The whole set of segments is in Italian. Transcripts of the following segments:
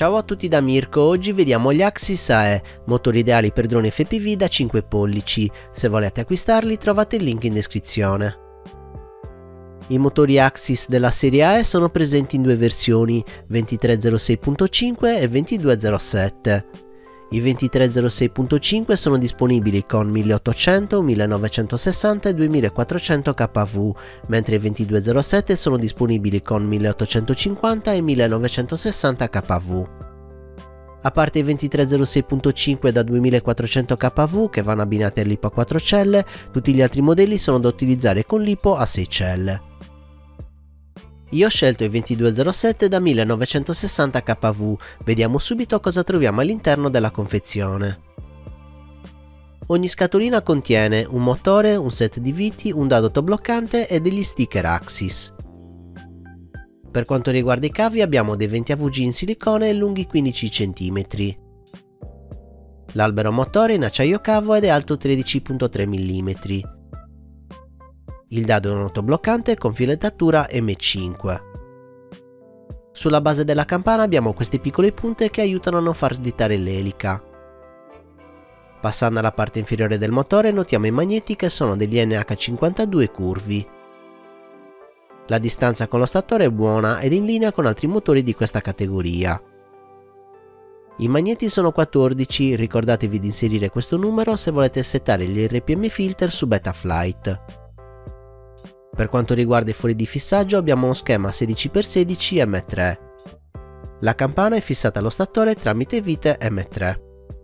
Ciao a tutti da Mirko, oggi vediamo gli Axis AE, motori ideali per droni FPV da 5 pollici, se volete acquistarli trovate il link in descrizione. I motori Axis della serie AE sono presenti in due versioni, 2306.5 e 2207. I 2306.5 sono disponibili con 1800, 1960 e 2400 kV, mentre i 2207 sono disponibili con 1850 e 1960 kV. A parte i 2306.5 da 2400 kV che vanno abbinati all'IPO a 4 celle, tutti gli altri modelli sono da utilizzare con l'IPO a 6 celle. Io ho scelto i 2207 da 1960 kV, vediamo subito cosa troviamo all'interno della confezione. Ogni scatolina contiene un motore, un set di viti, un dado autobloccante e degli sticker Axis. Per quanto riguarda i cavi abbiamo dei venti AVG in silicone lunghi 15 cm. L'albero motore è in acciaio cavo ed è alto 13,3 mm. Il dado è un autobloccante con filettatura M5. Sulla base della campana abbiamo queste piccole punte che aiutano a non far slittare l'elica. Passando alla parte inferiore del motore notiamo i magneti che sono degli NH52 curvi. La distanza con lo statore è buona ed in linea con altri motori di questa categoria. I magneti sono 14, ricordatevi di inserire questo numero se volete settare gli RPM filter su Betaflight. Per quanto riguarda i fori di fissaggio abbiamo uno schema 16x16 M3. La campana è fissata allo statore tramite vite M3.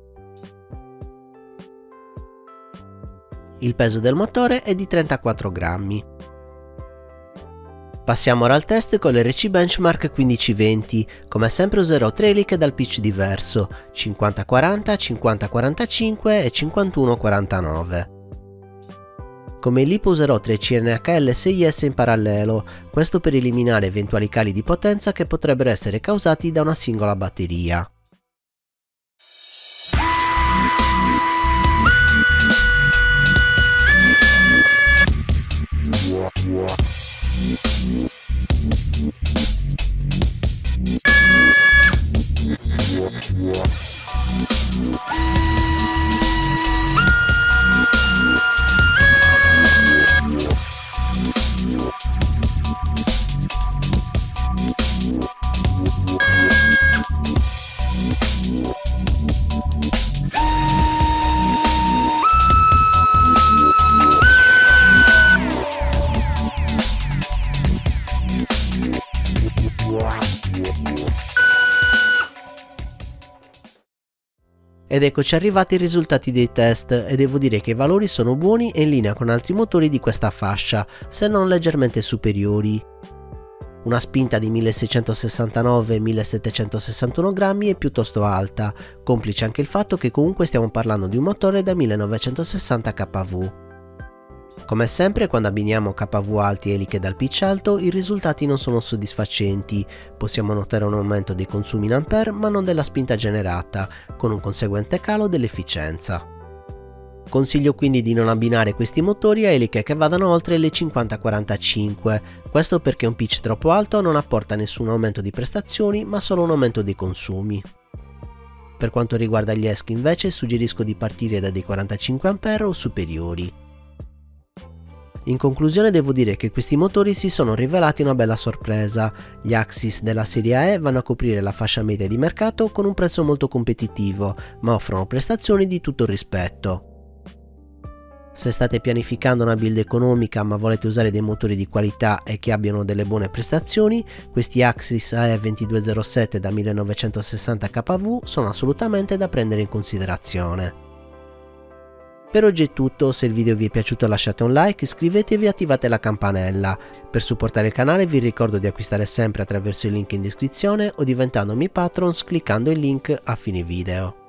Il peso del motore è di 34 grammi. Passiamo ora al test con l'RC Benchmark 1520, come sempre userò 3 eliche dal pitch diverso, 50-40, 50-45 e 51-49. Come LiPo userò 3 CNHL 6S in parallelo, questo per eliminare eventuali cali di potenza che potrebbero essere causati da una singola batteria. Ed eccoci arrivati ai risultati dei test e devo dire che i valori sono buoni e in linea con altri motori di questa fascia, se non leggermente superiori. Una spinta di 1669-1761 grammi è piuttosto alta, complice anche il fatto che comunque stiamo parlando di un motore da 1960 kV. Come sempre quando abbiniamo kV alti e eliche dal pitch alto i risultati non sono soddisfacenti, possiamo notare un aumento dei consumi in ampere ma non della spinta generata, con un conseguente calo dell'efficienza. Consiglio quindi di non abbinare questi motori a eliche che vadano oltre le 50-45, questo perché un pitch troppo alto non apporta nessun aumento di prestazioni ma solo un aumento dei consumi. Per quanto riguarda gli ESC invece suggerisco di partire da dei 45 A o superiori. In conclusione devo dire che questi motori si sono rivelati una bella sorpresa. Gli Axis della serie AE vanno a coprire la fascia media di mercato con un prezzo molto competitivo, ma offrono prestazioni di tutto rispetto. Se state pianificando una build economica ma volete usare dei motori di qualità e che abbiano delle buone prestazioni, questi Axis AE 2207 da 1960 kV sono assolutamente da prendere in considerazione. Per oggi è tutto, se il video vi è piaciuto lasciate un like, iscrivetevi e attivate la campanella. Per supportare il canale vi ricordo di acquistare sempre attraverso il link in descrizione o diventandomi patrons cliccando il link a fine video.